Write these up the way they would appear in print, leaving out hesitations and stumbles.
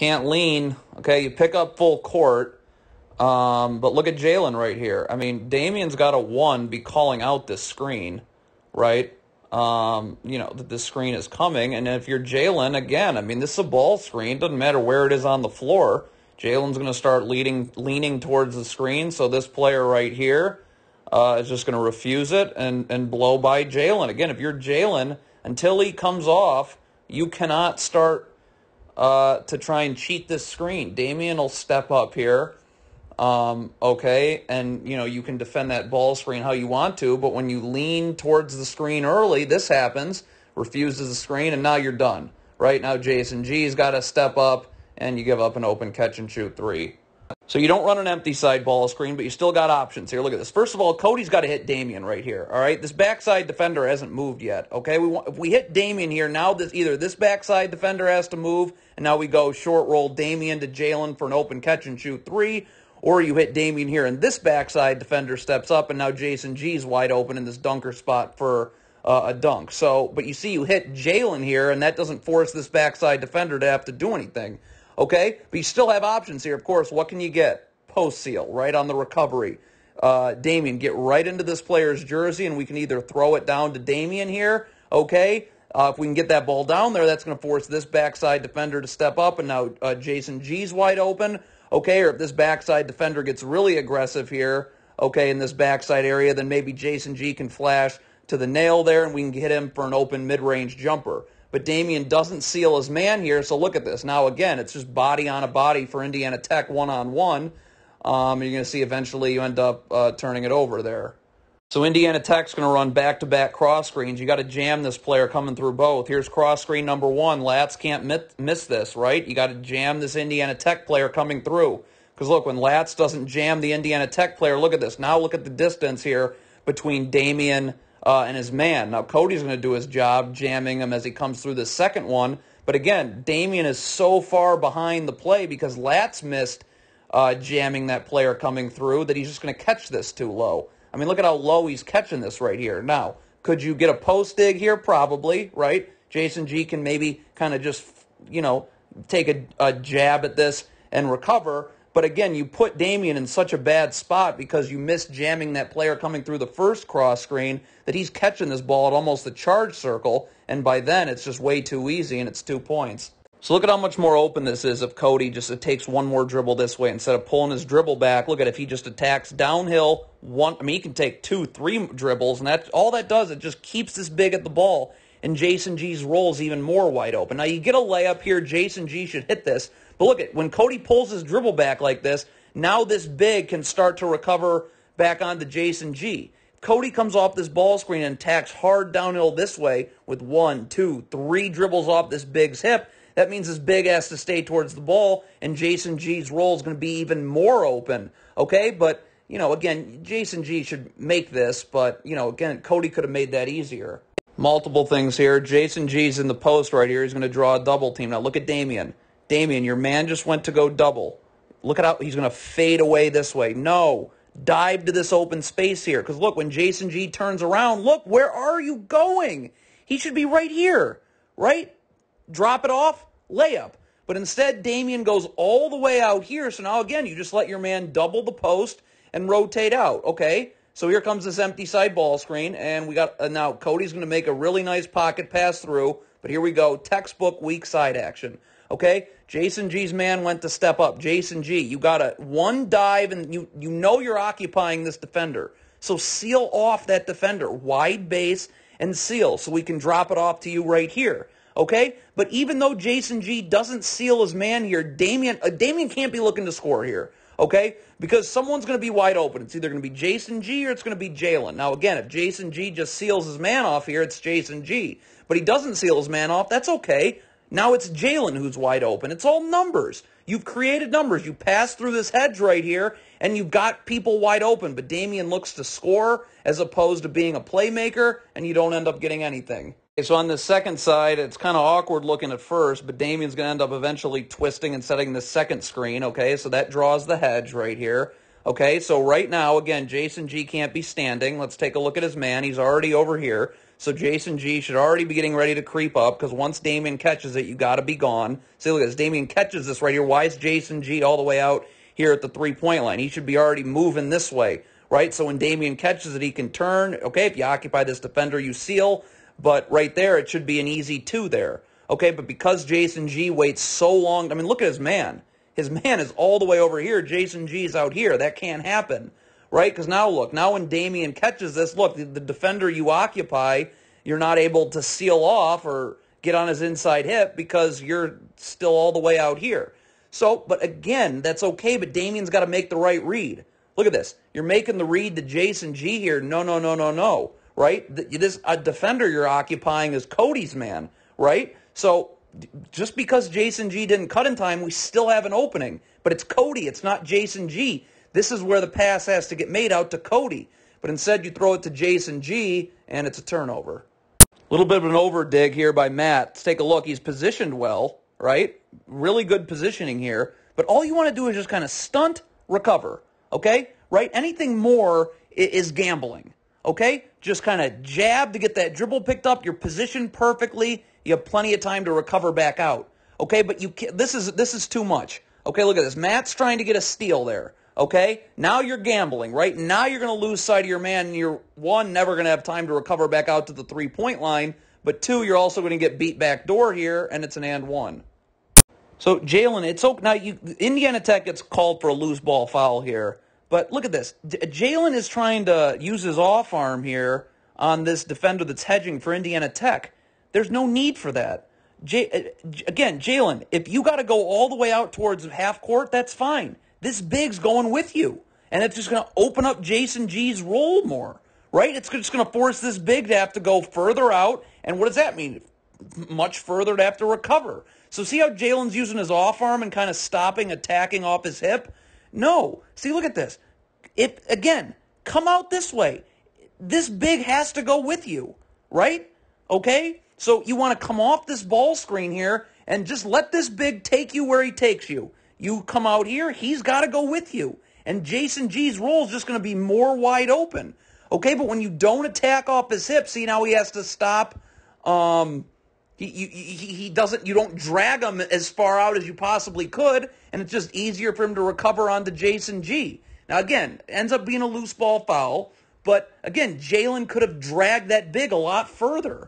can't lean. Okay, you pick up full court. But look at Jalen right here. I mean, Damian's got to, be calling out this screen, right? That this screen is coming. And if you're Jalen, again, I mean, this is a ball screen. Doesn't matter where it is on the floor. Jalen's going to start leaning towards the screen. So this player right here is just going to refuse it and blow by Jalen. Again, if you're Jalen, until he comes off, you cannot start to try and cheat this screen. Damian will step up here. Okay, and, you can defend that ball screen how you want to, but when you lean towards the screen early, this happens, refuses the screen, and now you're done. Right now, Jason G's got to step up, and you give up an open catch-and-shoot three. So you don't run an empty side ball screen, but you still got options here. Look at this. First of all, Cody's got to hit Damian right here, all right? This backside defender hasn't moved yet, okay? If we hit Damian here, now either this backside defender has to move, and now we go short roll Damian to Jalen for an open catch-and-shoot three, or you hit Damian here, and this backside defender steps up, and now Jason G's wide open in this dunker spot for a dunk. So, but you see you hit Jalen here, and that doesn't force this backside defender to have to do anything. Okay? But you still have options here. Of course, what can you get? Post seal, right on the recovery. Damian, get right into this player's jersey, and we can either throw it down to Damian here, okay? If we can get that ball down there, that's going to force this backside defender to step up, and now Jason G's wide open. Okay, or if this backside defender gets really aggressive here, okay, in this backside area, then maybe Jason G can flash to the nail there, and we can hit him for an open mid-range jumper. But Damian doesn't seal his man here, so look at this. Now, again, it's just body on a body for Indiana Tech one-on-one. You're going to see eventually you end up turning it over there. So Indiana Tech's going to run back-to-back cross screens. You got to jam this player coming through both. Here's cross screen number one. Latz can't miss this, right? You got to jam this Indiana Tech player coming through. Because look, when Latz doesn't jam the Indiana Tech player, look at this. Now look at the distance here between Damian and his man. Now Cody's going to do his job jamming him as he comes through the second one. But again, Damian is so far behind the play because Latz missed jamming that player coming through that he's just going to catch this too low. I mean, look at how low he's catching this right here. Now, could you get a post dig here? Probably, right? Jason G can maybe kind of just, take a jab at this and recover. But again, you put Damian in such a bad spot because you missed jamming that player coming through the first cross screen that he's catching this ball at almost the charge circle. And by then, it's just way too easy, and it's 2 points. So look at how much more open this is if Cody just takes one more dribble this way instead of pulling his dribble back. Look at if he just attacks downhill he can take 2, 3 dribbles, and all that does, it just keeps this big at the ball, and Jason G's roll is even more wide open. Now you get a layup here, Jason G should hit this, but look at when Cody pulls his dribble back like this, now this big can start to recover back onto Jason G. Cody comes off this ball screen and attacks hard downhill this way with 1, 2, 3 dribbles off this big's hip. That means this big has to stay towards the ball, and Jason G's roll is going to be even more open, okay? But, again, Jason G should make this, but, again, Cody could have made that easier. Multiple things here. Jason G's in the post right here. He's going to draw a double team. Now, look at Damian. Damian, your man just went to go double. Look at how he's going to fade away this way. No. Dive to this open space here, because, look, when Jason G turns around, look, where are you going? He should be right here, right? Drop it off, layup. But instead, Damian goes all the way out here. So now, again, you just let your man double the post and rotate out. Okay, so here comes this empty side ball screen. And we got now Cody's going to make a really nice pocket pass through. But here we go, textbook weak side action. Okay, Jason G's man went to step up. Jason G, you got one dive, and you know you're occupying this defender. So seal off that defender, wide base, and seal so we can drop it off to you right here. Okay? But even though Jason G doesn't seal his man here, Damian can't be looking to score here. Okay? Because someone's going to be wide open. It's either going to be Jason G or it's going to be Jalen. Now, again, if Jason G just seals his man off here, it's Jason G. But he doesn't seal his man off, that's okay. Now it's Jalen who's wide open. It's all numbers. You've created numbers. You pass through this hedge right here, and you've got people wide open. But Damian looks to score as opposed to being a playmaker, and you don't end up getting anything. Okay, so on the second side, it's kind of awkward looking at first, but Damian's going to end up eventually twisting and setting the second screen, okay? So that draws the hedge right here. Okay, so right now, again, Jason G can't be standing. Let's take a look at his man. He's already over here. So Jason G should already be getting ready to creep up because once Damian catches it, you got to be gone. See, look at this. Damian catches this right here. Why is Jason G all the way out here at the three-point line? He should be already moving this way, right? So when Damian catches it, he can turn. Okay, if you occupy this defender, you seal. But right there, it should be an easy 2 there. Okay, but because Jason G waits so long, I mean, look at his man. His man is all the way over here. Jason G's out here. That can't happen. Right? Because now look, now when Damian catches this, look, the defender you occupy, you're not able to seal off or get on his inside hip because you're still all the way out here. So, but again, that's okay, but Damian's got to make the right read. Look at this. You're making the read to Jason G here. No, no, no, no, no. Right? This a defender you're occupying is Cody's man. Right? So, just because Jason G didn't cut in time, we still have an opening. But it's Cody. It's not Jason G. This is where the pass has to get made out to Cody. But instead, you throw it to Jason G, and it's a turnover. A little bit of an over-dig here by Matt. Let's take a look. He's positioned well, right? Really good positioning here. But all you want to do is just kind of stunt, recover, okay? Right? Anything more is gambling, okay? Just kind of jab to get that dribble picked up. You're positioned perfectly. You have plenty of time to recover back out, okay? But this is too much. Okay, look at this. Matt's trying to get a steal there. Okay, now you're gambling, right? Now you're going to lose sight of your man, and you're, one, never going to have time to recover back out to the three-point line, but two, you're also going to get beat back door here, and it's an and one. So, Jalen, it's okay. Now, Indiana Tech gets called for a loose ball foul here, but look at this. Jalen is trying to use his off arm here on this defender that's hedging for Indiana Tech. There's no need for that. Again, Jalen, if you got to go all the way out towards half court, that's fine. This big's going with you, and it's just going to open up Jason G's role more, right? It's just going to force this big to have to go further out, and what does that mean? Much further to have to recover. So see how Jalen's using his off arm and kind of stopping, attacking off his hip? No. See, look at this. Again, come out this way. This big has to go with you, right? Okay? So you want to come off this ball screen here and just let this big take you where he takes you. You come out here, he's got to go with you. And Jason G's role is just going to be more wide open. Okay, but when you don't attack off his hip, see now he has to stop. He doesn't. You don't drag him as far out as you possibly could, and it's just easier for him to recover onto Jason G. Now again, it ends up being a loose ball foul, but again, Jalen could have dragged that big a lot further.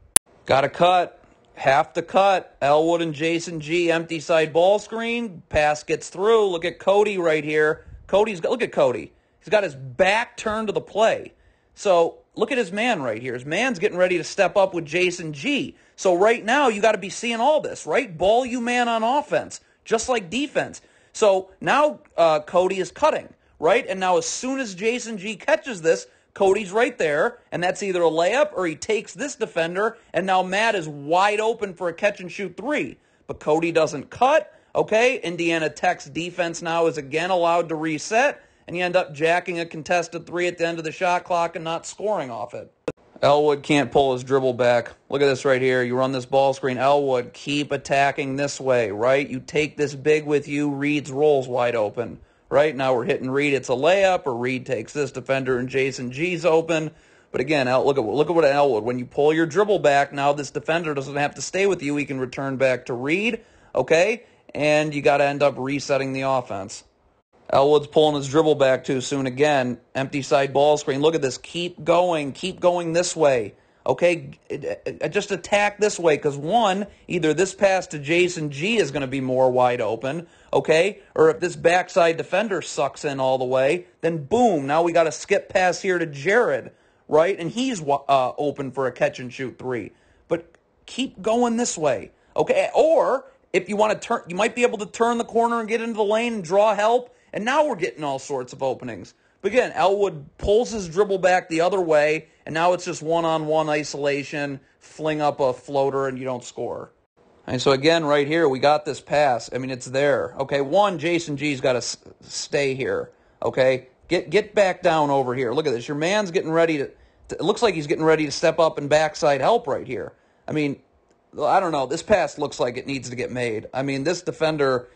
Got to cut. Have to cut. Elwood and Jason G, empty side ball screen. Pass gets through. Look at Cody right here. Look at Cody. He's got his back turned to the play. So look at his man right here. His man's getting ready to step up with Jason G. So right now you got to be seeing all this, right? Ball you man on offense, just like defense. So now Cody is cutting, right? And now as soon as Jason G catches this, Cody's right there, and that's either a layup or he takes this defender, and now Matt is wide open for a catch-and-shoot three. But Cody doesn't cut, okay? Indiana Tech's defense now is again allowed to reset, and you end up jacking a contested three at the end of the shot clock and not scoring off it. Elwood can't pull his dribble back. Look at this right here. You run this ball screen. Elwood, keep attacking this way, right? You take this big with you. Reed's roll's wide open. Right now we're hitting Reed. It's a layup, or Reed takes this defender and Jason G's open. But again, look at what Elwood. When you pull your dribble back, now this defender doesn't have to stay with you. He can return back to Reed, okay? And you got to end up resetting the offense. Elwood's pulling his dribble back too soon again. Empty side ball screen. Look at this. Keep going this way. Okay, just attack this way because, one, either this pass to Jason G is going to be more wide open, okay, or if this backside defender sucks in all the way, then boom, now we got a skip pass here to Jared, right, and he's open for a catch-and-shoot three. But keep going this way, okay, or if you want to turn, you might be able to turn the corner and get into the lane and draw help, and now we're getting all sorts of openings. But again, Elwood pulls his dribble back the other way, and now it's just one-on-one isolation, fling up a floater, and you don't score. And so again, right here, we got this pass. I mean, it's there. Okay, one, Jason G's got to stay here. Okay, get back down over here. Look at this. Your man's getting ready to it looks like he's getting ready to step up and backside help right here. I mean, I don't know. This pass looks like it needs to get made. I mean, this defender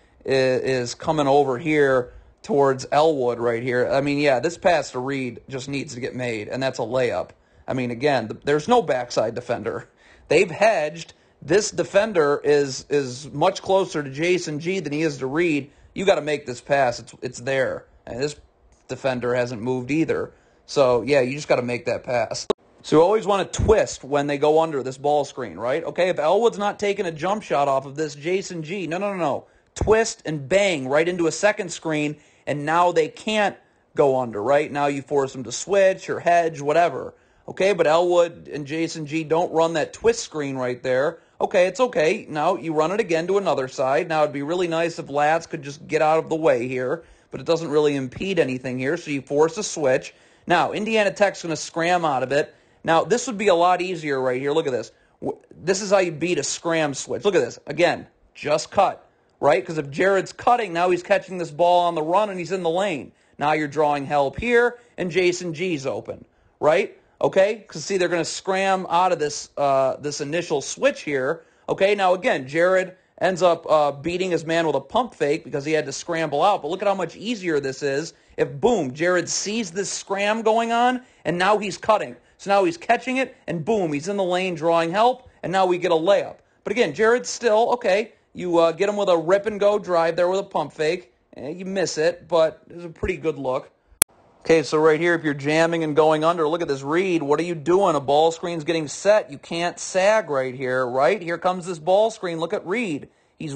is coming over here towards Elwood right here. I mean, yeah, this pass to Reed just needs to get made, and that's a layup. I mean, again, there's no backside defender. They've hedged. This defender is much closer to Jason G than he is to Reed. You got to make this pass. It's there. And this defender hasn't moved either. So, yeah, you just got to make that pass. So you always want to twist when they go under this ball screen, right? Okay, if Elwood's not taking a jump shot off of this Jason G, no. Twist and bang right into a second screen, and now they can't go under, right? Now you force them to switch or hedge, whatever. Okay, but Elwood and Jason G don't run that twist screen right there. Okay, it's okay. Now you run it again to another side. Now it'd be really nice if Latz could just get out of the way here, but it doesn't really impede anything here, so you force a switch. Now, Indiana Tech's going to scram out of it. Now, this would be a lot easier right here. Look at this. This is how you beat a scram switch. Look at this. Again, just cut, right? Because if Jared's cutting, now he's catching this ball on the run and he's in the lane. Now you're drawing help here, and Jason G's open, right? Okay? Because, see, they're going to scram out of this this initial switch here. Okay? Now, again, Jared ends up beating his man with a pump fake because he had to scramble out. But look at how much easier this is if, boom, Jared sees this scram going on, and now he's cutting. So now he's catching it, and boom, he's in the lane drawing help, and now we get a layup. But again, Jared's still, okay, you get him with a rip-and-go drive there with a pump fake. You miss it, but it's a pretty good look. Okay, so right here, if you're jamming and going under, look at this Reed. What are you doing? A ball screen's getting set. You can't sag right here, right? Here comes this ball screen. Look at Reed. He's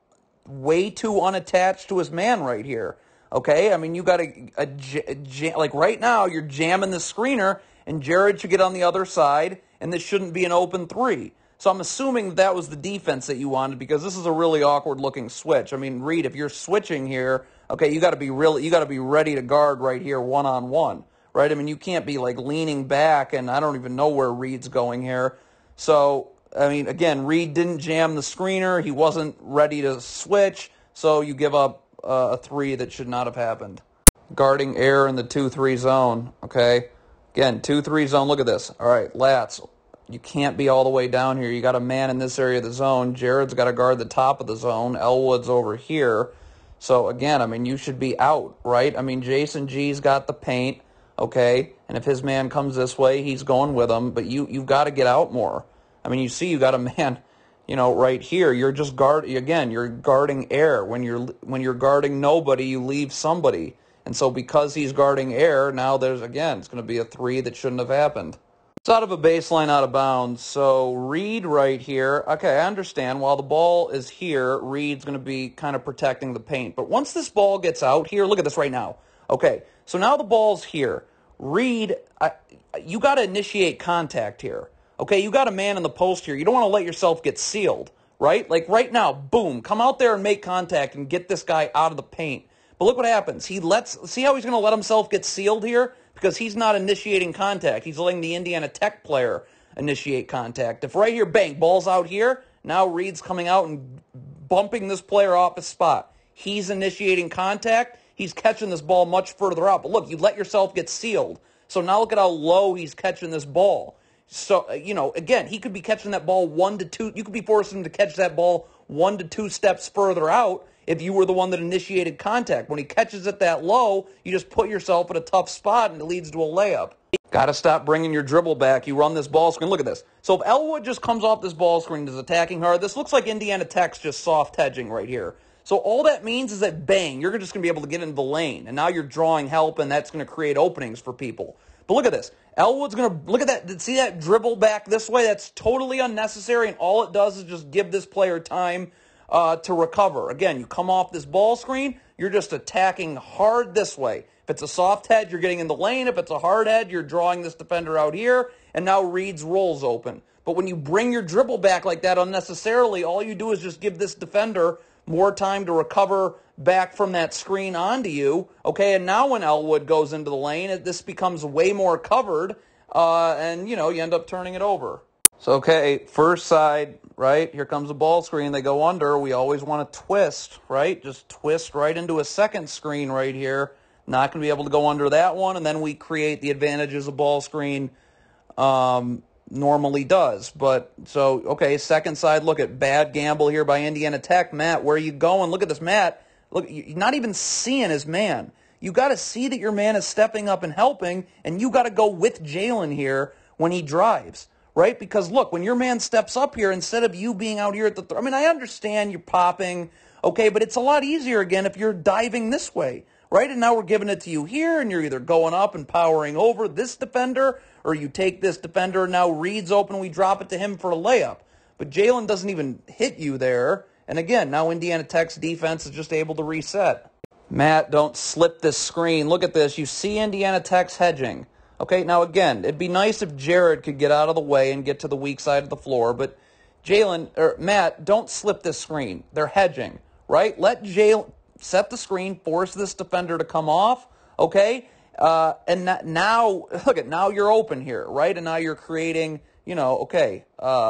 way too unattached to his man right here. Okay, I mean, you got like right now, you're jamming the screener, and Jared should get on the other side, and this shouldn't be an open three. So I'm assuming that was the defense that you wanted, because this is a really awkward-looking switch. I mean, Reed, if you're switching here, okay, you got to be ready to guard right here one-on-one, right? I mean, you can't be like leaning back, and I don't even know where Reed's going here. So, I mean, again, Reed didn't jam the screener. He wasn't ready to switch, so you give up a three that should not have happened. Guarding air in the 2-3 zone, okay? Again, 2-3 zone, look at this. All right, Latz, you can't be all the way down here. You got a man in this area of the zone. Jared's got to guard the top of the zone. Elwood's over here. So, again, I mean, you should be out, right? I mean, Jason G's got the paint, okay? And if his man comes this way, he's going with him. But you've got to get out more. I mean, you see you got a man, you know, right here. You're just you're guarding air. When you're guarding nobody, you leave somebody. And so because he's guarding air, now it's going to be a three that shouldn't have happened. It's out of a baseline, out of bounds. So Reed right here, okay, I understand. While the ball is here, Reed's going to be kind of protecting the paint. But once this ball gets out here, look at this right now. Okay, so now the ball's here. Reed, you got to initiate contact here. Okay, you got a man in the post here. You don't want to let yourself get sealed, right? Like right now, boom, come out there and make contact and get this guy out of the paint. But look what happens. See how he's going to let himself get sealed here? Because he's not initiating contact. He's letting the Indiana Tech player initiate contact. If right here, bang, ball's out here, now Reed's coming out and bumping this player off his spot. He's initiating contact. He's catching this ball much further out. But look, you let yourself get sealed. So now look at how low he's catching this ball. So, you know, again, he could be catching that ball 1 to 2. You could be forcing him to catch that ball 1 to 2 steps further out if you were the one that initiated contact. When he catches it that low, you just put yourself in a tough spot, and it leads to a layup. Got to stop bringing your dribble back. You run this ball screen. Look at this. So if Elwood just comes off this ball screen and is attacking hard, this looks like Indiana Tech's just soft hedging right here. So all that means is that, bang, you're just going to be able to get into the lane, and now you're drawing help, and that's going to create openings for people. But look at this. Elwood's going to, look at that. See that dribble back this way? That's totally unnecessary, and all it does is just give this player time to recover. Again, you come off this ball screen, you're just attacking hard this way. If it's a soft head, you're getting in the lane. If it's a hard head, you're drawing this defender out here, and now Reed's roll's open. But when you bring your dribble back like that unnecessarily, all you do is just give this defender more time to recover back from that screen onto you. Okay, and now when Elwood goes into the lane, this becomes way more covered, and, you know, you end up turning it over. So, okay, first side, right, here comes the ball screen. They go under. We always want to twist, right? Just twist right into a second screen right here. Not going to be able to go under that one, and then we create the advantages a ball screen normally does. But, so, okay, second side, look at bad gamble here by Indiana Tech. Matt, where are you going? Look at this, Matt. Look, you're not even seeing his man. You got to see that your man is stepping up and helping, and you got to go with Jalen here when he drives, right? Because look, when your man steps up here, instead of you being out here at the, I mean, I understand you're popping, okay, but it's a lot easier again if you're diving this way, right? And now we're giving it to you here, and you're either going up and powering over this defender, or you take this defender, now Reed's open, we drop it to him for a layup. But Jalen doesn't even hit you there. And again, now Indiana Tech's defense is just able to reset. Matt, don't slip this screen. Look at this. You see Indiana Tech's hedging. Okay, now again, it'd be nice if Jared could get out of the way and get to the weak side of the floor, but Matt, don't slip this screen. They're hedging, right? Let Jalen set the screen, force this defender to come off, okay? And now, now you're open here, right? And now you're creating, okay,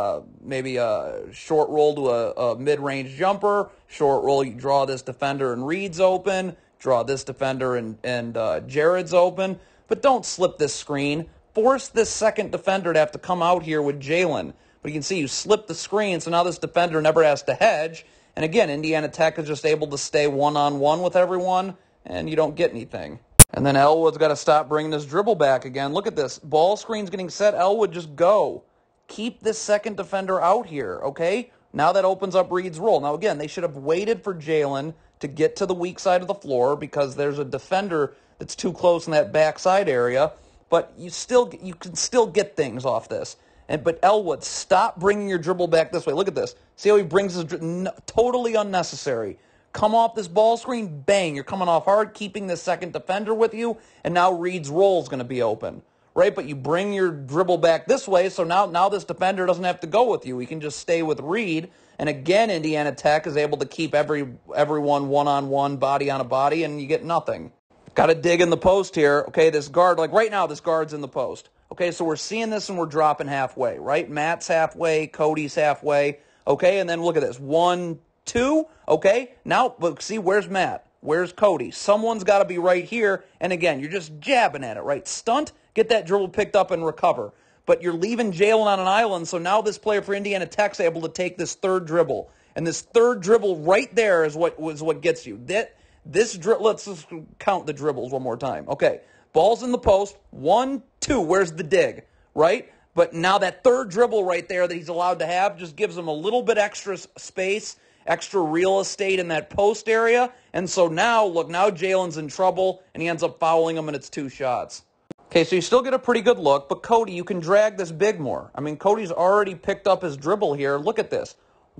maybe a short roll to a mid-range jumper, short roll, you draw this defender and Reed's open, draw this defender and Jared's open, but don't slip this screen. Force this second defender to have to come out here with Jalen. But you can see you slip the screen, so now this defender never has to hedge. And again, Indiana Tech is just able to stay one-on-one with everyone, and you don't get anything. And then Elwood's got to stop bringing this dribble back again. Look at this. Ball screen's getting set. Elwood, just go. Keep this second defender out here, okay? Now that opens up Reed's roll. Now, again, they should have waited for Jalen to get to the weak side of the floor because there's a defender that's too close in that backside area. But you can still get things off this. But Elwood, stop bringing your dribble back this way. Look at this. See how he brings his totally unnecessary. Come off this ball screen, bang, you're coming off hard, keeping the second defender with you, and now Reed's roll is going to be open, right? But you bring your dribble back this way, so now this defender doesn't have to go with you. He can just stay with Reed, and again, Indiana Tech is able to keep everyone one-on-one, body on a body, and you get nothing. Got to dig in the post here. Okay, this guard, like right now, this guard's in the post. Okay, so we're seeing this and we're dropping halfway, right? Matt's halfway, Cody's halfway. Okay, and then look at this. 1, 2. Okay, now, but see, where's Matt? Where's Cody? Someone's got to be right here. And again, you're just jabbing at it, right? Stunt, get that dribble picked up and recover. But you're leaving Jalen on an island, so now this player for Indiana Tech's able to take this third dribble. And this third dribble right there is what gets you. Let's just count the dribbles one more time. Okay, ball's in the post. 1, 2. Where's the dig? Right? But now that third dribble right there that he's allowed to have just gives him a little bit extra space, extra real estate in that post area. And so now, look, now Jalen's in trouble, and he ends up fouling him, and it's 2 shots. Okay, so you still get a pretty good look, but Cody, you can drag this big more. I mean, Cody's already picked up his dribble here. Look at this.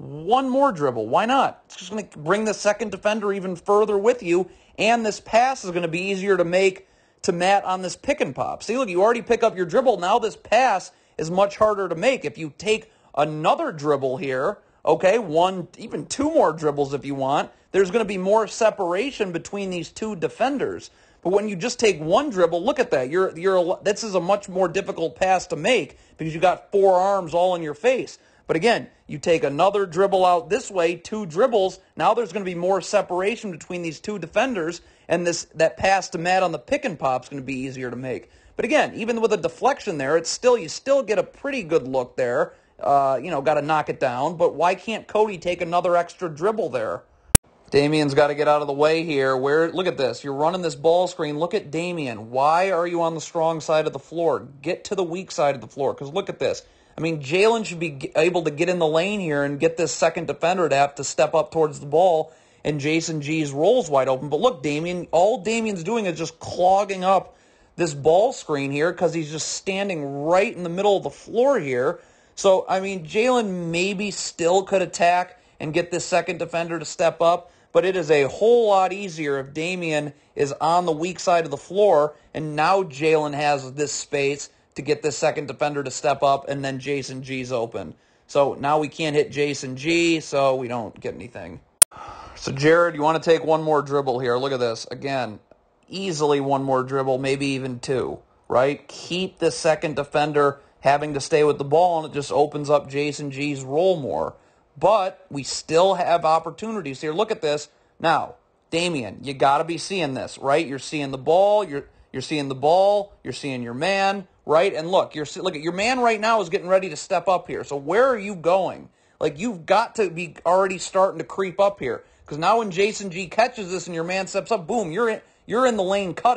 1 more dribble. Why not? It's just going to bring the second defender even further with you, and this pass is going to be easier to make to Matt on this pick and pop. See, look, you already pick up your dribble. Now this pass is much harder to make. If you take another dribble here, okay, 1, even 2 more dribbles if you want, there's going to be more separation between these 2 defenders. But when you just take 1 dribble, look at that. This is a much more difficult pass to make because you got 4 arms all in your face. But again, you take another dribble out this way, 2 dribbles, now there's going to be more separation between these 2 defenders, and that pass to Matt on the pick and pop is going to be easier to make. But again, even with a deflection there, you still get a pretty good look there. Got to knock it down, but why can't Cody take another extra dribble there? Damian's got to get out of the way here. Look at this. You're running this ball screen. Look at Damian. Why are you on the strong side of the floor? Get to the weak side of the floor, because look at this. I mean, Jalen should be able to get in the lane here and get this second defender to have to step up towards the ball, and Jason G's roll's wide open. But look, all Damian's doing is just clogging up this ball screen here because he's just standing right in the middle of the floor here. So, I mean, Jalen maybe still could attack and get this second defender to step up, but it is a whole lot easier if Damian is on the weak side of the floor, and now Jalen has this space to get this second defender to step up, and then Jason G's open. So now we can't hit Jason G, so we don't get anything. So Jared, you want to take 1 more dribble here. Look at this. Again, easily 1 more dribble, maybe even 2, right? Keep the second defender having to stay with the ball, and it just opens up Jason G's roll more. But we still have opportunities here. Look at this. Now, Damian, you got to be seeing this, right? You're seeing the ball. You're seeing the ball. You're seeing your man, right? And look at your man right now is getting ready to step up here. So where are you going? Like, you've got to be already starting to creep up here, because now when Jason G catches this and your man steps up, boom, you're in the lane cutting,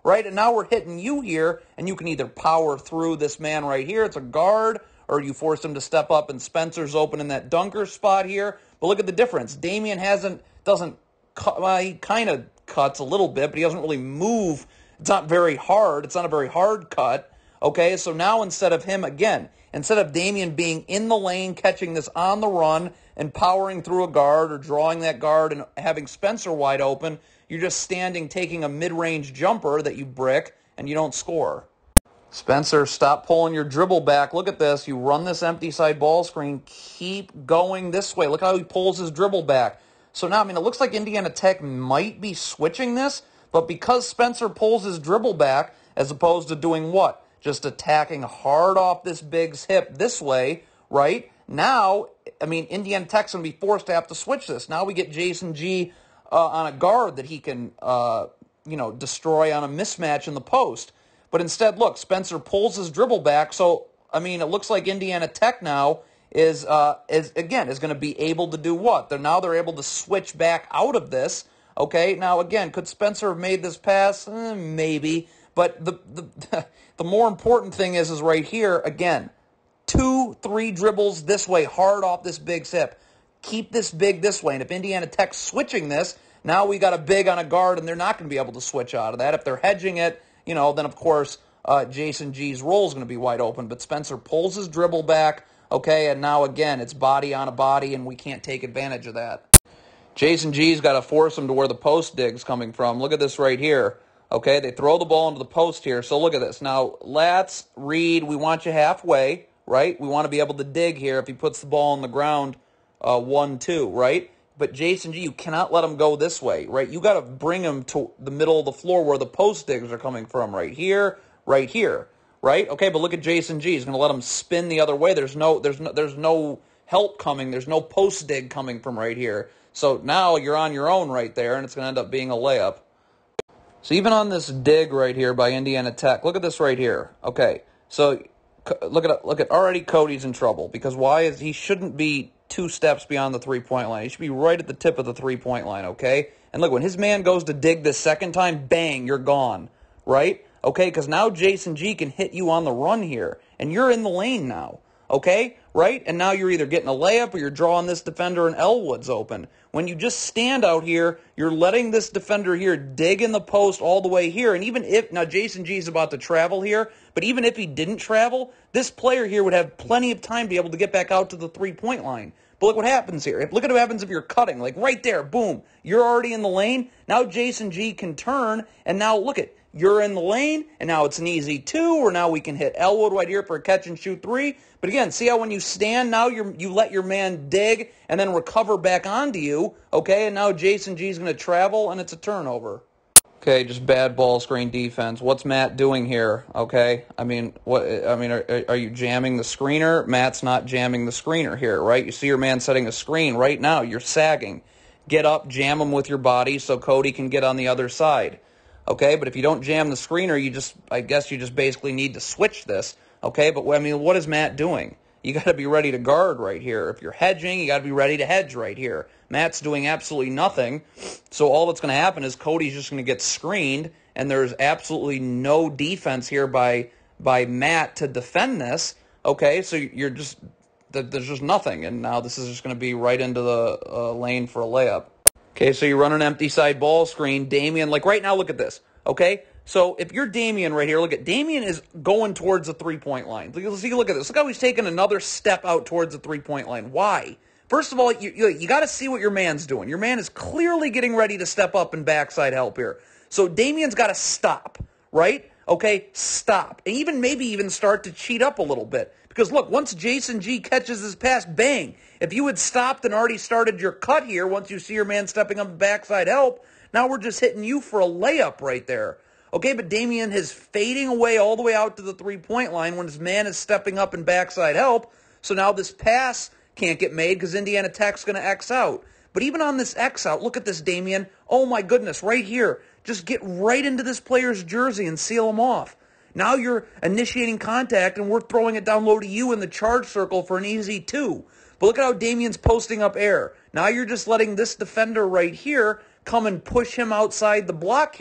right? And now we're hitting you here, and you can either power through this man right here. It's a guard, or you force him to step up, and Spencer's open in that dunker spot here. But look at the difference. Damian doesn't cut, well, he kind of cuts a little bit, but he doesn't really move. It's not very hard. It's not a very hard cut. Okay, so now instead of Damian being in the lane, catching this on the run and powering through a guard or drawing that guard and having Spencer wide open, you're just standing, taking a mid-range jumper that you brick, and you don't score. Spencer, stop pulling your dribble back. Look at this. You run this empty side ball screen. Keep going this way. Look how he pulls his dribble back. So now, it looks like Indiana Tech might be switching this, but because Spencer pulls his dribble back, as opposed to doing what? Just attacking hard off this Big's hip this way, right? Now, Indiana Tech's going to be forced to have to switch this. Now we get Jason G on a guard that he can, destroy on a mismatch in the post. But instead, look, Spencer pulls his dribble back. So, it looks like Indiana Tech now is going to be able to do what? They're able to switch back out of this. Okay, now again, could Spencer have made this pass? Maybe. But the more important thing is right here, again, 2-3 dribbles this way, hard off this Big's hip. Keep this Big this way. And if Indiana Tech's switching this, now we got a Big on a guard, and they're not going to be able to switch out of that. If they're hedging it, then of course Jason G's roll is going to be wide open. But Spencer pulls his dribble back, okay, and now again it's body on a body, and we can't take advantage of that. Jason G's got to force him to where the post dig's coming from. Look at this right here. Okay, they throw the ball into the post here. So look at this. Now, Latz, Reed, we want you halfway, right? We want to be able to dig here if he puts the ball on the ground 1-2, right? But Jason G, you cannot let him go this way, right? You got to bring him to the middle of the floor where the post digs are coming from, right here, right? Okay, but look at Jason G. He's going to let him spin the other way. There's no help coming. There's no post dig coming from right here. So now you're on your own right there, and it's going to end up being a layup. So even on this dig right here by Indiana Tech, look at this right here. Okay, so look at already Cody's in trouble because he shouldn't be 2 steps beyond the 3-point line. He should be right at the tip of the 3-point line, okay? And look, when his man goes to dig this second time, bang, you're gone, right? Okay, because now Jason G can hit you on the run here, and you're in the lane now, okay? Right? And now you're either getting a layup or you're drawing this defender and Elwood's open. When you just stand out here, you're letting this defender here dig in the post all the way here. And even if, now Jason G is about to travel here, but even if he didn't travel, this player here would have plenty of time to be able to get back out to the 3-point line. But look what happens here. Look at what happens if you're cutting. Like right there, boom, you're already in the lane. Now Jason G can turn, and now look at, you're in the lane, and now it's an easy 2, or now we can hit Elwood right here for a catch-and-shoot 3. But again, see how when you stand, now you let your man dig and then recover back onto you, okay? And now Jason G's going to travel, and it's a turnover. Okay, just bad ball screen defense. What's Matt doing here, okay? Are you jamming the screener? Matt's not jamming the screener here, right? You see your man setting a screen right now. You're sagging. Get up, jam him with your body so Cody can get on the other side. Okay, but if you don't jam the screener, I guess you just basically need to switch this. Okay, but what is Matt doing? You got to be ready to guard right here. If you're hedging, you got to be ready to hedge right here. Matt's doing absolutely nothing. So all that's going to happen is Cody's just going to get screened, and there's absolutely no defense here by Matt to defend this. Okay, so there's just nothing, and now this is just going to be right into the lane for a layup. Okay, so you run an empty side ball screen. Damian, like right now, look at this. Okay, so if you're Damian right here, look at Damian is going towards the 3-point line. See, look at this. Look how he's taking another step out towards the 3-point line. Why? First of all, you got to see what your man's doing. Your man is clearly getting ready to step up and backside help here. So Damian's got to stop, right? Okay, stop. And maybe even start to cheat up a little bit. Because look, once Jason G catches his pass, bang. If you had stopped and already started your cut here, once you see your man stepping up and backside help, now we're just hitting you for a layup right there. Okay, but Damian is fading away all the way out to the 3-point line when his man is stepping up and backside help. So now this pass can't get made because Indiana Tech's going to X out. But even on this X out, look at this, Damian. Oh my goodness, right here. Just get right into this player's jersey and seal him off. Now you're initiating contact, and we're throwing it down low to you in the charge circle for an easy 2. But look at how Damian's posting up air. Now you're just letting this defender right here come and push him outside the block here.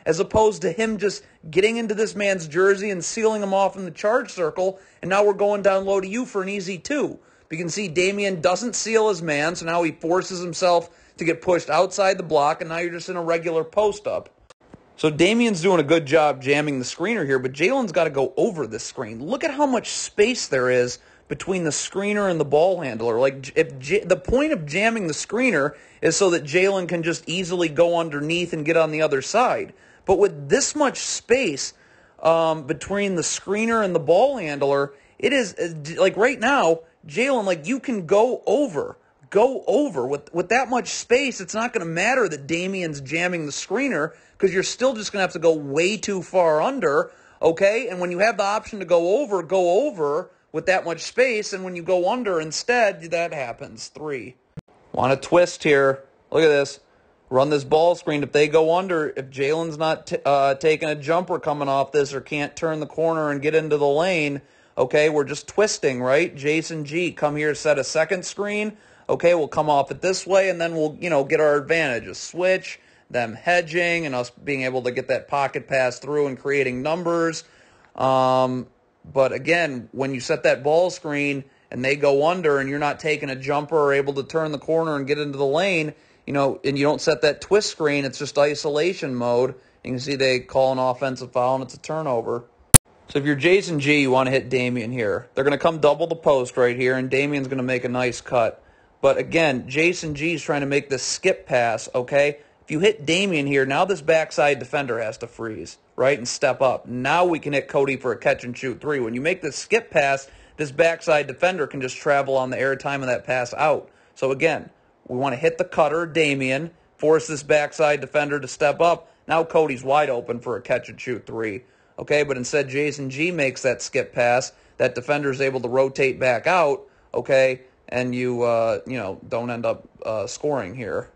as opposed to him just getting into this man's jersey and sealing him off in the charge circle, and now we're going down low to you for an easy 2. You can see Damian doesn't seal his man, so now he forces himself to get pushed outside the block, and now you're just in a regular post-up. So Damian's doing a good job jamming the screener here, but Jalen's got to go over this screen. Look at how much space there is between the screener and the ball handler. Like, the point of jamming the screener is so that Jalen can just easily go underneath and get on the other side. But with this much space between the screener and the ball handler, it is, like right now, Jalen, like you can go over. With that much space, it's not going to matter that Damian's jamming the screener because you're still just going to have to go way too far under, okay? And when you have the option to go over with that much space, and when you go under instead, that happens. 3. Want to twist here. Look at this. Run this ball screen. If they go under, if Jalen's not taking a jumper coming off this or can't turn the corner and get into the lane, okay, we're just twisting, right? Jason G, come here, set a second screen. Okay, we'll come off it this way, and then we'll, get our advantage. A switch, them hedging, and us being able to get that pocket pass through and creating numbers. But again, when you set that ball screen and they go under and you're not taking a jumper or able to turn the corner and get into the lane, and you don't set that twist screen, it's just isolation mode. You can see they call an offensive foul, and it's a turnover. So if you're Jason G, you want to hit Damian here. They're going to come double the post right here, and Damian's going to make a nice cut. But again, Jason G is trying to make this skip pass, okay? If you hit Damian here, now this backside defender has to freeze, right, and step up. Now we can hit Cody for a catch-and-shoot 3. When you make this skip pass, this backside defender can just travel on the airtime of that pass out. So again, we want to hit the cutter, Damian, force this backside defender to step up. Now Cody's wide open for a catch-and-shoot 3, okay? But instead, Jason G makes that skip pass. That defender is able to rotate back out, okay? And you don't end up scoring here.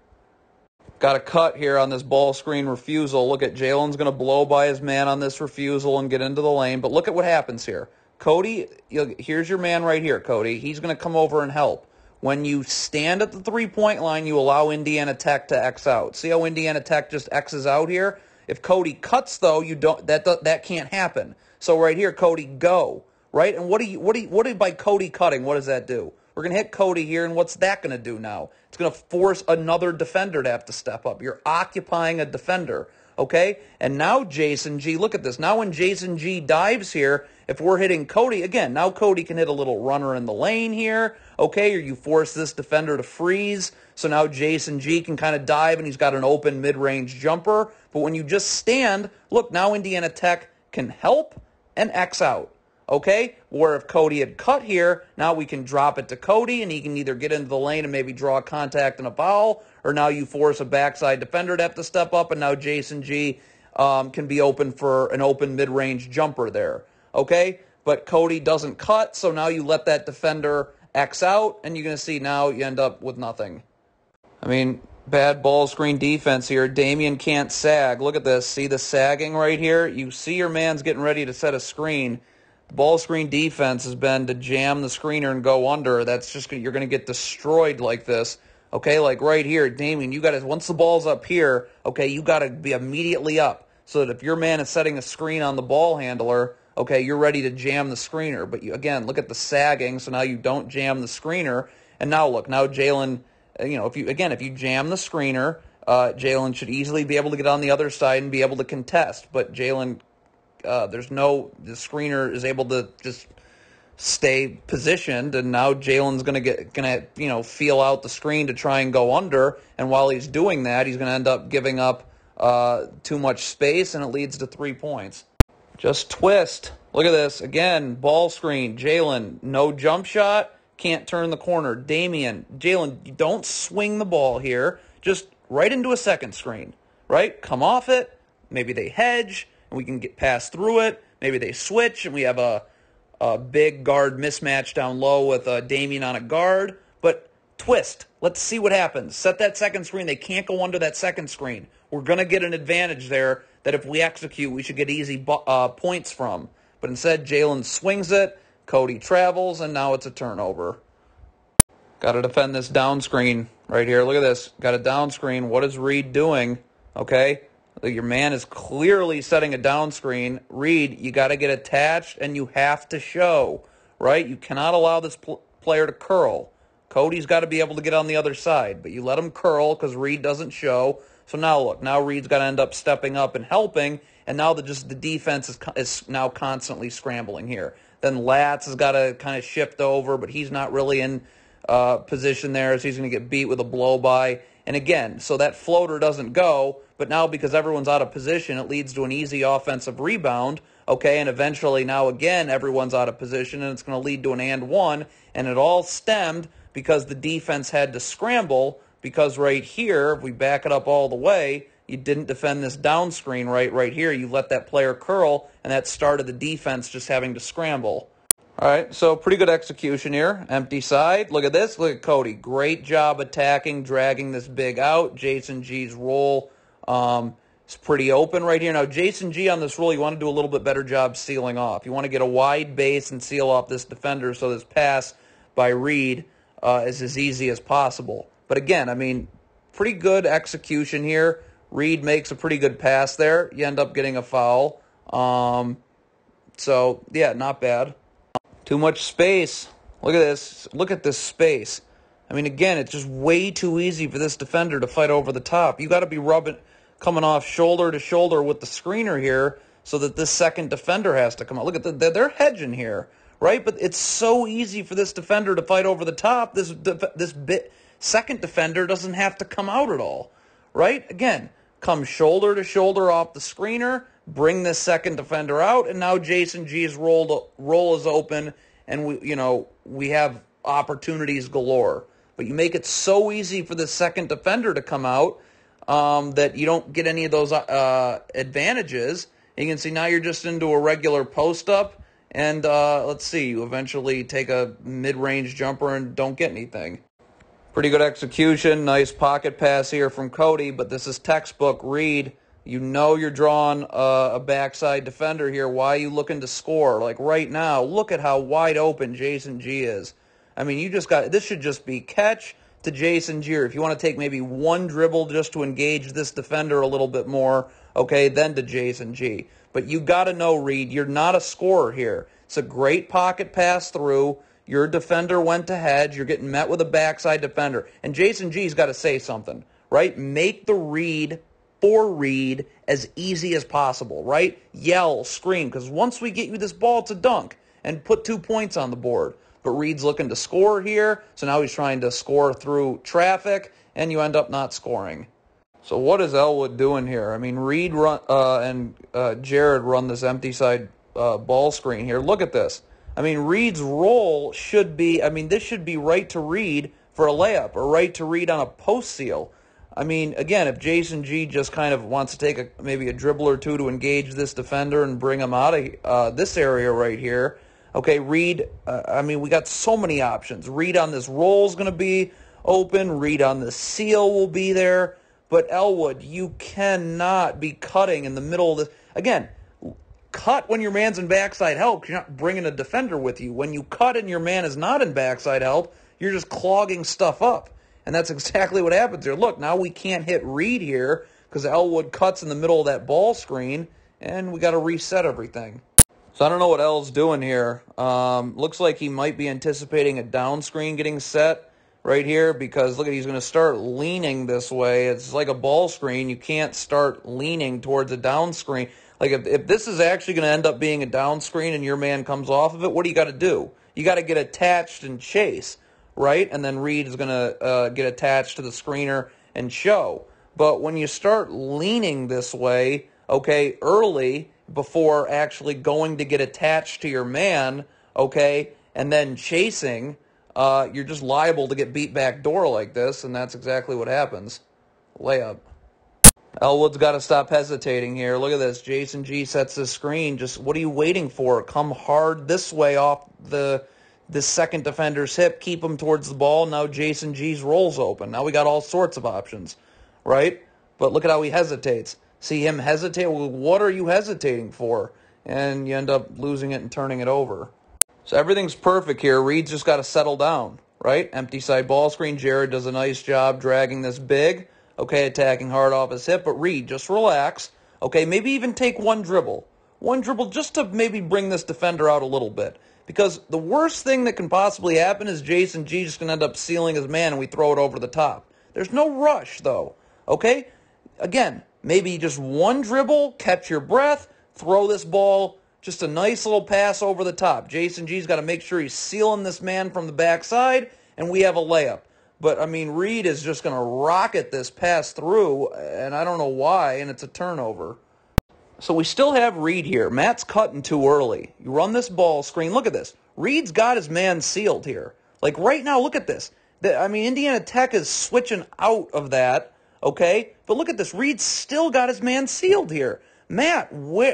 Got a cut here on this ball screen refusal. Look at Jalen's going to blow by his man on this refusal and get into the lane. But look at what happens here. Cody, here's your man right here, Cody. He's going to come over and help. When you stand at the three-point line, you allow Indiana Tech to X out. See how Indiana Tech just X's out here? If Cody cuts, though, that can't happen. So right here, Cody, go. Right? And what by Cody cutting, what does that do? We're going to hit Cody here, and what's that going to do now? It's going to force another defender to have to step up. You're occupying a defender, okay? And now Jason G, look at this. Now when Jason G dives here, if we're hitting Cody, again, now Cody can hit a little runner in the lane here, okay? Or you force this defender to freeze. So now Jason G can kind of dive, and he's got an open mid-range jumper. But when you just stand, look, now Indiana Tech can help and X out. Okay, where if Cody had cut here, now we can drop it to Cody, and he can either get into the lane and maybe draw a contact and a foul, or now you force a backside defender to have to step up, and now Jason G can be open for an open mid-range jumper there. Okay, but Cody doesn't cut, so now you let that defender X out, and you're going to see now you end up with nothing. I mean, bad ball screen defense here. Damian can't sag. Look at this. See the sagging right here? You see your man's getting ready to set a screen. Ball screen defense has been to jam the screener and go under. That's just, you're going to get destroyed like this. Okay, like right here, Damian, you got to, once the ball's up here, okay, you got to be immediately up so that if your man is setting a screen on the ball handler, okay, you're ready to jam the screener. But you, again, look at the sagging, so now you don't jam the screener. And now look, now Jalen, if you jam the screener, Jalen should easily be able to get on the other side and be able to contest. But Jalen, the screener is able to just stay positioned, and now Jalen's gonna feel out the screen to try and go under, and while he's doing that, he's gonna end up giving up too much space, and it leads to 3 points. Just twist. Look at this again. Ball screen. Jalen, no jump shot. Can't turn the corner. Jalen, don't swing the ball here. Just right into a second screen. Right? Come off it. Maybe they hedge, and we can get past through it. Maybe they switch, and we have a big guard mismatch down low with Damian on a guard. But twist. Let's see what happens. Set that second screen. They can't go under that second screen. We're going to get an advantage there that if we execute, we should get easy points from. But instead, Jalen swings it. Cody travels, and now it's a turnover. Got to defend this down screen right here. Look at this. Got a down screen. What is Reed doing? Okay. Your man is clearly setting a down screen. Reed, you got to get attached and you have to show, right? You cannot allow this player to curl. Cody's got to be able to get on the other side, but you let him curl because Reed doesn't show. So now look, now Reed's got to end up stepping up and helping, and now the defense is now constantly scrambling here. Then Latz has got to kind of shift over, but he's not really in position there, so he's going to get beat with a blow-by. And again, so that floater doesn't go, but now because everyone's out of position, it leads to an easy offensive rebound, okay? And eventually now again, everyone's out of position, and it's going to lead to an and one, and it all stemmed because the defense had to scramble, because right here, if we back it up all the way, you didn't defend this down screen right here. You let that player curl, and that started the defense just having to scramble. All right, so pretty good execution here. Empty side. Look at this. Look at Cody. Great job attacking, dragging this big out. Jason G's roll is pretty open right here. Now, Jason G on this roll, you want to do a little bit better job sealing off. You want to get a wide base and seal off this defender so this pass by Reed is as easy as possible. But again, I mean, pretty good execution here. Reed makes a pretty good pass there. You end up getting a foul. So, yeah, not bad. Too much space. Look at this. Look at this space. I mean, again, it's just way too easy for this defender to fight over the top. You got to be coming off shoulder to shoulder with the screener here so that this second defender has to come out. Look at they're hedging here, right? But it's so easy for this defender to fight over the top. This second defender doesn't have to come out at all, right? Again, come shoulder to shoulder off the screener, bring this second defender out, and now Jason G's roll is open, and we have opportunities galore. But you make it so easy for the second defender to come out that you don't get any of those advantages. And you can see now you're just into a regular post-up, and let's see, you eventually take a mid-range jumper and don't get anything. Pretty good execution. Nice pocket pass here from Cody, but this is textbook Reed. You know you're drawing a backside defender here. Why are you looking to score? Like right now, look at how wide open Jason G is. I mean, this should just be catch to Jason G. If you want to take maybe one dribble just to engage this defender a little bit more, okay, then to Jason G. But you got to know, Reed, you're not a scorer here. It's a great pocket pass through. Your defender went to hedge. You're getting met with a backside defender. And Jason G's got to say something, right? Make the read for Reed as easy as possible, right? Yell, scream, because once we get you this ball, it's a dunk, and put 2 points on the board. But Reed's looking to score here, so now he's trying to score through traffic, and you end up not scoring. So what is Elwood doing here? I mean, Reed and Jared run this empty side ball screen here. Look at this. I mean, Reed's roll should be, this should be right to Reed for a layup or right to Reed on a post seal. I mean, again, if Jason G just kind of wants to take maybe a dribble or two to engage this defender and bring him out of this area right here, okay, Reed, we got so many options. Reed on this roll is going to be open. Reed on the seal will be there. But Elwood, you cannot be cutting in the middle of this. Again, cut when your man's in backside help. You're not bringing a defender with you. When you cut and your man is not in backside help, you're just clogging stuff up. And that's exactly what happens here. Look, now we can't hit Reed here because Elwood cuts in the middle of that ball screen, and we got to reset everything. So I don't know what El's doing here. Looks like he might be anticipating a down screen getting set right here because, look, he's going to start leaning this way. It's like a ball screen. You can't start leaning towards a down screen. Like if this is actually going to end up being a down screen and your man comes off of it, what do you got to do? You got to get attached and chase, right? And then Reed is going to get attached to the screener and show. But when you start leaning this way, okay, early before actually going to get attached to your man, okay, and then chasing, you're just liable to get beat back door like this, and that's exactly what happens. Layup. Elwood's got to stop hesitating here. Look at this. Jason G sets the screen. Just what are you waiting for? Come hard this way off the second defender's hip. Keep him towards the ball. Now Jason G's roll's open. Now we got all sorts of options, right? But look at how he hesitates. See him hesitate? Well, what are you hesitating for? And you end up losing it and turning it over. So everything's perfect here. Reed's just got to settle down, right? Empty side ball screen. Jared does a nice job dragging this big. okay, attacking hard off his hip. But Reed, just relax, okay, maybe even take one dribble. One dribble just to maybe bring this defender out a little bit. Because the worst thing that can possibly happen is Jason G just going to end up sealing his man and we throw it over the top. There's no rush, though, okay? Again, maybe just one dribble, catch your breath, throw this ball, just a nice little pass over the top. Jason G's got to make sure he's sealing this man from the backside, and we have a layup. But, I mean, Reed is just going to rocket this pass through, and I don't know why, and it's a turnover. So we still have Reed here. Matt's cutting too early. You run this ball screen. Look at this. Reed's got his man sealed here. Like, right now, look at this. Indiana Tech is switching out of that, okay? But look at this. Reed's still got his man sealed here. Matt,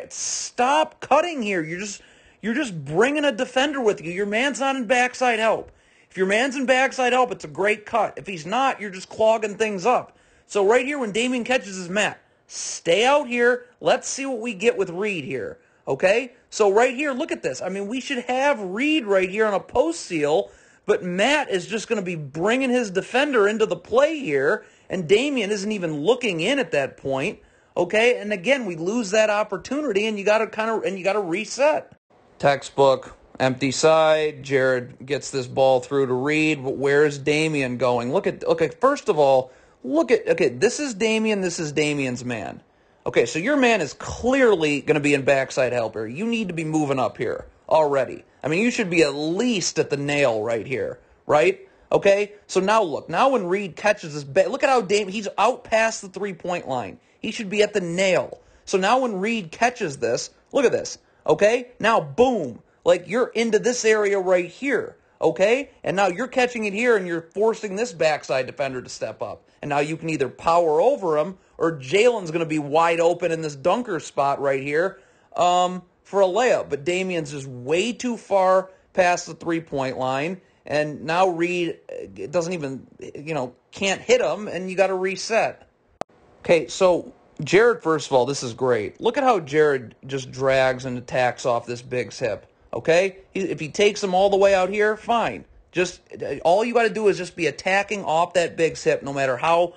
stop cutting here. You're just bringing a defender with you. Your man's not in backside help. If your man's in backside help, it's a great cut. If he's not, you're just clogging things up. So right here, when Damian catches his Matt, stay out here. Let's see what we get with Reed here, okay? So right here, look at this. I mean, we should have Reed right here on a post seal, but Matt is just going to be bringing his defender into the play here, and Damian isn't even looking in at that point. Okay, and again, we lose that opportunity, and you got to reset. Textbook, empty side. Jared gets this ball through to Reed, but where's Damian going? Okay, first of all, this is Damian, this is Damian's man. Okay, so your man is clearly going to be in backside help here. You need to be moving up here already. I mean, you should be at least at the nail right here, right? Okay, so now look. Now when Reed catches this, look at how he's out past the three-point line. He should be at the nail. So now when Reed catches this, look at this, okay? Now, boom, like you're into this area right here, okay? And now you're catching it here and you're forcing this backside defender to step up. And now you can either power over him or Jalen's going to be wide open in this dunker spot right here for a layup. But Damian's just way too far past the three-point line. And now Reed doesn't even, can't hit him, and you got to reset. Okay, so Jared, first of all, this is great. Look at how Jared just drags and attacks off this Big's hip, okay? If he takes him all the way out here, fine. Just all you got to do is just be attacking off that Big's hip no matter how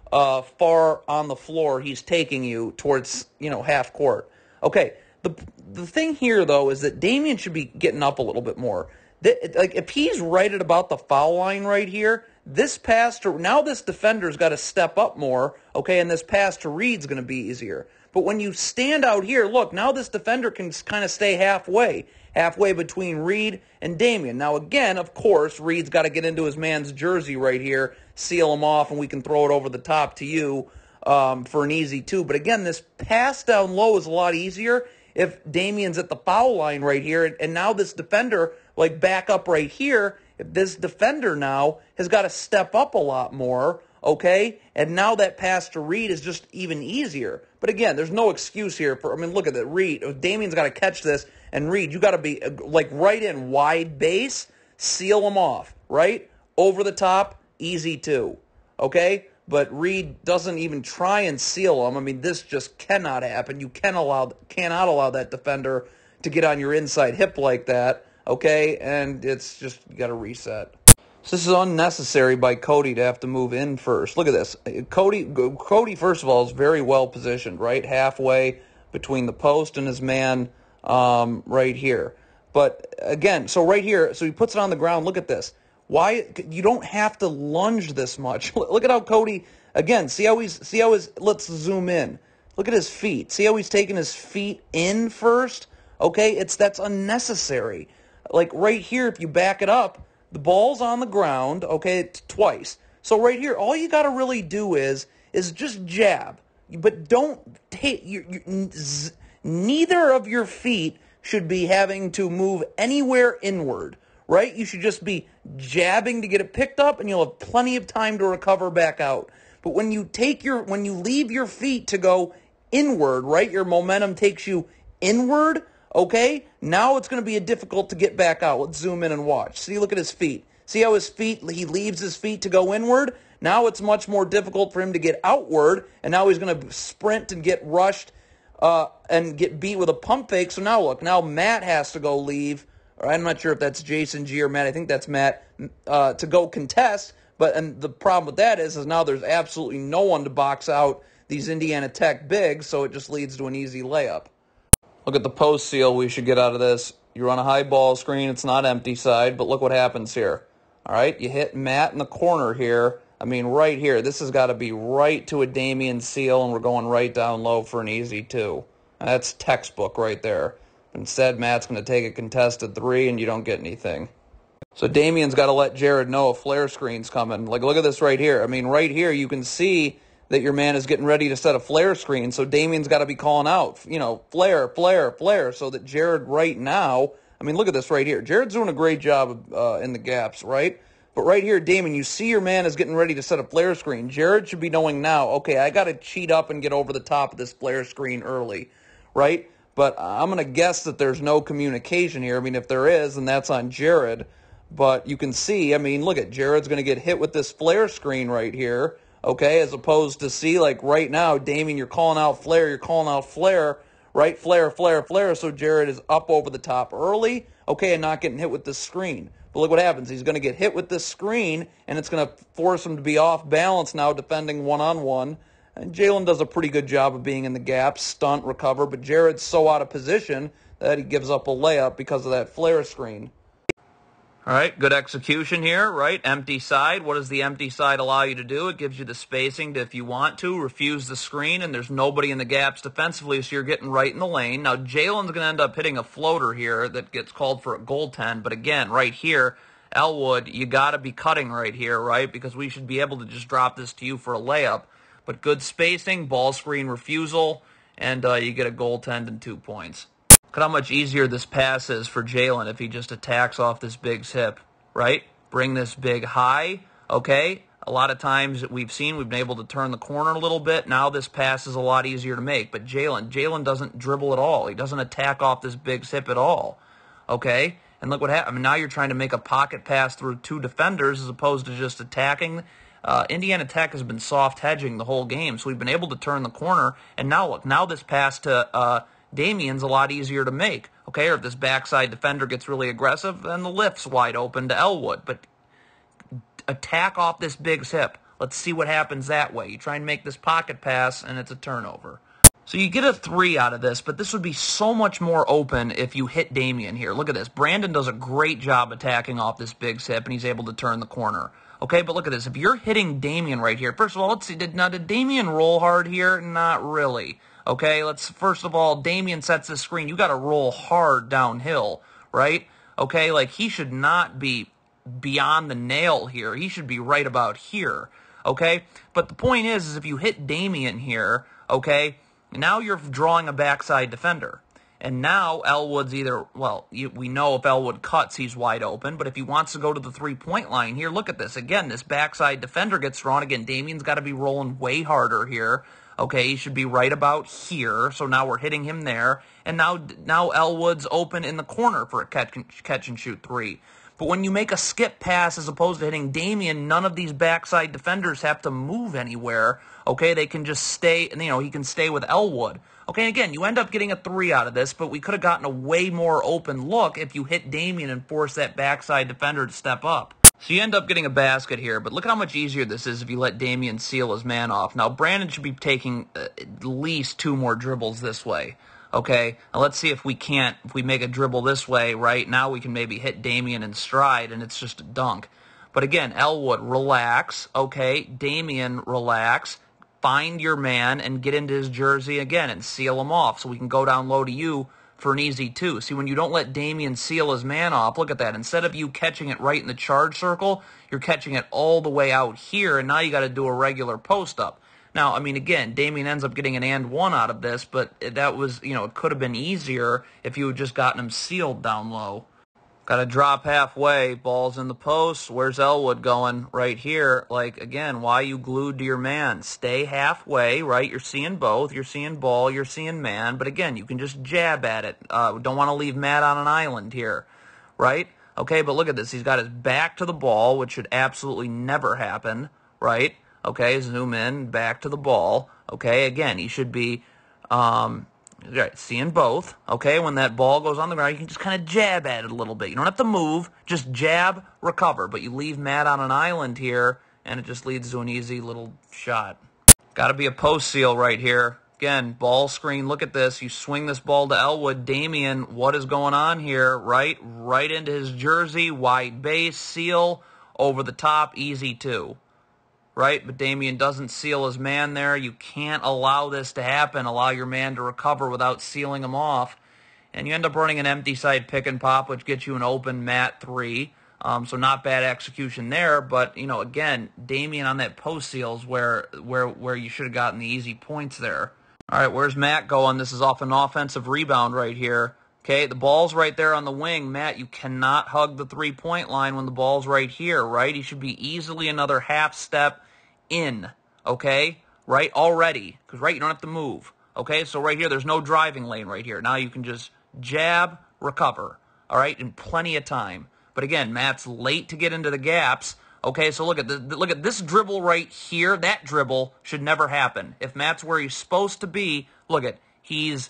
far on the floor he's taking you towards, half court. Okay, the thing here, though, is that Damian should be getting up a little bit more. If he's right at about the foul line right here, this defender's got to step up more, okay, and this pass to Reed's going to be easier. But when you stand out here, look, now this defender can kind of stay halfway between Reed and Damian. Now, again, of course, Reed's got to get into his man's jersey right here, seal him off, and we can throw it over the top to you for an easy two. But again, this pass down low is a lot easier if Damian's at the foul line right here, and now this defender, like back up right here, if this defender now has got to step up a lot more, okay? And now that pass to Reed is just even easier. But again, there's no excuse here look at that. Damian's got to catch this, and Reed, you got to be like right in wide base, seal him off, right? Over the top, easy two, okay? But Reed doesn't even try and seal him. This just cannot happen. You cannot allow that defender to get on your inside hip like that, okay? And it's just, you got to reset. So this is unnecessary by Cody to have to move in first. Look at this. Cody, first of all, is very well positioned, right? Halfway between the post and his man right here. But again, so right here, so he puts it on the ground. Look at this. Why you don't have to lunge this much. Look at how Cody, again, let's zoom in. Look at his feet. See how he's taking his feet in first? Okay, that's unnecessary. Like right here, if you back it up, the ball's on the ground, okay, twice. So right here, all you got to really do is just jab. But don't take, neither of your feet should be having to move anywhere inward, right? You should just be jabbing to get it picked up, and you'll have plenty of time to recover back out. But when you leave your feet to go inward, right, your momentum takes you inward, okay, now it's going to be difficult to get back out. Let's zoom in and watch. See, look at his feet. See how he leaves his feet to go inward? Now it's much more difficult for him to get outward, and now he's going to sprint and get rushed and get beat with a pump fake. So now look, now Matt has to go leave. Or I'm not sure if that's Jason G or Matt. I think that's Matt to go contest. And the problem with that is now there's absolutely no one to box out these Indiana Tech bigs, so it just leads to an easy layup. Look at the post seal we should get out of this. You run a high ball screen, it's not empty side, but look what happens here. All right, you hit Matt in the corner here. I mean, right here, this has got to be right to a Damian seal, and we're going right down low for an easy 2. That's textbook right there. Instead, Matt's going to take a contested 3, and you don't get anything. So Damian's got to let Jared know a flare screen's coming. Like, look at this right here. I mean, right here, you can see that your man is getting ready to set a flare screen, so Damian's got to be calling out, flare, flare, flare, so that Jared right now, I mean, look at this right here. Jared's doing a great job in the gaps, right? But right here, Damian, you see your man is getting ready to set a flare screen. Jared should be knowing now, okay, I got to cheat up and get over the top of this flare screen early, right? But I'm going to guess that there's no communication here. I mean, if there is, then that's on Jared. But you can see, I mean, look at Jared's going to get hit with this flare screen right here, okay, as opposed to see, like right now, Damian, you're calling out flare, right? Flare, flare, flare. So Jared is up over the top early, okay, and not getting hit with this screen. But look what happens. He's going to get hit with this screen, and it's going to force him to be off balance now defending one-on-one. And Jalen does a pretty good job of being in the gap, stunt, recover, but Jared's so out of position that he gives up a layup because of that flare screen. All right, good execution here, right? Empty side. What does the empty side allow you to do? It gives you the spacing to, if you want to, refuse the screen, and there's nobody in the gaps defensively, so you're getting right in the lane. Now, Jalen's going to end up hitting a floater here that gets called for a goaltend, but again, right here, Elwood, you got to be cutting right here, right? Because we should be able to just drop this to you for a layup. But good spacing, ball screen refusal, and you get a goaltend and 2 points. Look at how much easier this pass is for Jalen if he just attacks off this big's hip, right? Bring this big high, okay? A lot of times we've been able to turn the corner a little bit. Now this pass is a lot easier to make. But Jalen doesn't dribble at all. He doesn't attack off this big's hip at all, okay? And look what happened. I mean, now you're trying to make a pocket pass through 2 defenders as opposed to just attacking. Indiana Tech has been soft hedging the whole game, so we've been able to turn the corner. And now look, now this pass to Damian's a lot easier to make, okay? Or if this backside defender gets really aggressive, then the lift's wide open to Elwood. But attack off this big's hip. Let's see what happens that way. You try and make this pocket pass, and it's a turnover. So you get a 3 out of this, but this would be so much more open if you hit Damian here. Look at this. Brandon does a great job attacking off this big's hip, and he's able to turn the corner. Okay, but look at this. If you're hitting Damian right here, first of all, let's see. Did Damian roll hard here? Not really. Okay, first of all, Damian sets the screen. You got to roll hard downhill, right? Okay, like he should not be beyond the nail here. He should be right about here, okay? But the point is if you hit Damian here, okay, now you're drawing a backside defender. And now Elwood's either, we know if Elwood cuts, he's wide open. But if he wants to go to the 3-point line here, look at this. Again, this backside defender gets drawn. Again, Damian's got to be rolling way harder here. Okay, he should be right about here. So now we're hitting him there. And now Elwood's open in the corner for a catch and shoot 3. But when you make a skip pass as opposed to hitting Damian, none of these backside defenders have to move anywhere. Okay, they can just stay, he can stay with Elwood. Okay, and again, you end up getting a 3 out of this, but we could have gotten a way more open look if you hit Damian and force that backside defender to step up. So you end up getting a basket here, but look at how much easier this is if you let Damian seal his man off. Now, Brandon should be taking at least 2 more dribbles this way. Okay, now let's see if we make a dribble this way, right? Now we can maybe hit Damian in stride, and it's just a dunk. But again, Elwood, relax, okay? Damian, relax. Find your man and get into his jersey again and seal him off so we can go down low to you for an easy 2. See, when you don't let Damian seal his man off, look at that. Instead of you catching it right in the charge circle, you're catching it all the way out here, and now you got to do a regular post-up. Now, I mean, again, Damian ends up getting an and 1 out of this, but that was, it could have been easier if you had just gotten him sealed down low. Got to drop halfway, ball's in the post. Where's Elwood going? Right here. Like, again, why are you glued to your man? Stay halfway, right? You're seeing both. You're seeing ball. You're seeing man. But again, you can just jab at it. Don't want to leave Matt on an island here, right? Okay, but look at this. He's got his back to the ball, which should absolutely never happen, right? Okay, zoom in, back to the ball. Okay, again, he should be... Right, seeing both, okay? When that ball goes on the ground, you can just kind of jab at it a little bit. You don't have to move, just jab, recover. But you leave Matt on an island here, and it just leads to an easy little shot. Got to be a post seal right here. Again, ball screen, look at this. You swing this ball to Elwood. Damian, what is going on here? Right into his jersey, wide base, seal, over the top, easy two. Right? But Damian doesn't seal his man there. You can't allow this to happen. Allow your man to recover without sealing him off. And you end up running an empty side pick and pop, which gets you an open mat 3. So not bad execution there, but again, Damian on that post seals where you should have gotten the easy points there. All right, where's Matt going? This is off an offensive rebound right here. Okay, the ball's right there on the wing. Matt, you cannot hug the 3-point line when the ball's right here, right? He should be easily another half step in, okay? Right, already, because right, you don't have to move. Okay, so right here, there's no driving lane right here. Now you can just jab, recover, all right, in plenty of time. But again, Matt's late to get into the gaps. Okay, so look at this dribble right here. That dribble should never happen. If Matt's where he's supposed to be, look at, he's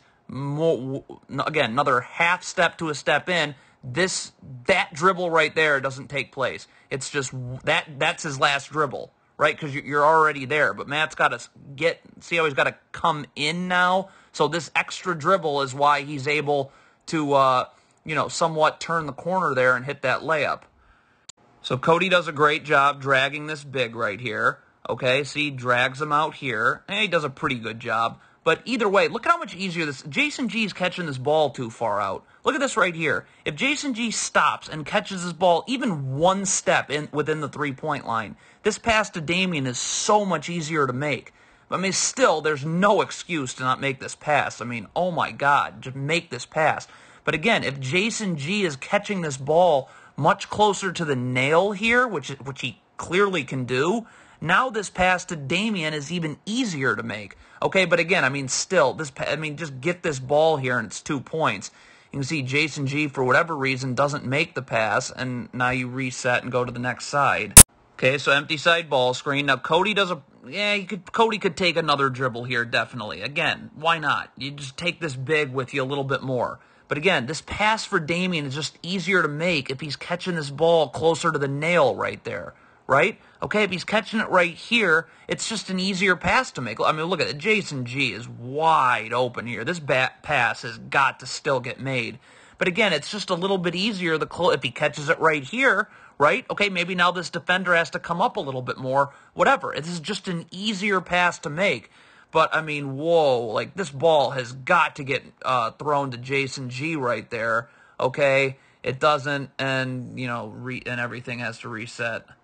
again another half step to a step in. That dribble right there doesn't take place. It's just that's his last dribble, right? Because you're already there. But Matt's got to see how he's got to come in now. So this extra dribble is why he's able to somewhat turn the corner there and hit that layup. So Cody does a great job dragging this big right here. Okay, see, drags him out here. And he does a pretty good job. But either way, look at how much easier this... Jason G's catching this ball too far out. Look at this right here. If Jason G stops and catches his ball even one step within the 3-point line, this pass to Damian is so much easier to make. I mean, still, there's no excuse to not make this pass. I mean, oh my God, just make this pass. But again, if Jason G is catching this ball much closer to the nail here, which he clearly can do, now this pass to Damian is even easier to make. Okay, but again, I mean, still, just get this ball here and it's 2 points. You can see Jason G, for whatever reason, doesn't make the pass, and now you reset and go to the next side. Okay, so empty side ball screen. Now Cody Cody could take another dribble here, definitely. Again, why not? You just take this big with you a little bit more. But again, this pass for Damian is just easier to make if he's catching this ball closer to the nail right there, right? Okay, if he's catching it right here, it's just an easier pass to make. I mean, look at it. Jason G is wide open here. This pass has got to still get made. But again, it's just a little bit easier if he catches it right here, right? Okay, maybe now this defender has to come up a little bit more, whatever. This is just an easier pass to make. But, I mean, whoa, like, this ball has got to get thrown to Jason G right there, okay? It doesn't, and, and everything has to reset.